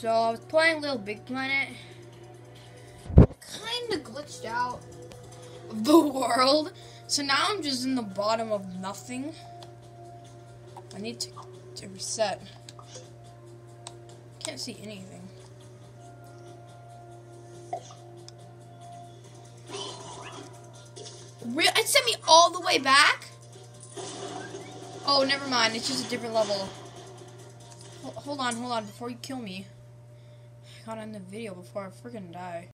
So I was playing Little Big Planet. Kinda glitched out of the world. So now I'm just in the bottom of nothing. I need to reset. Can't see anything. It sent me all the way back? Oh, never mind. It's just a different level. Hold on. Before you kill me. I gotta end the video before I freaking die.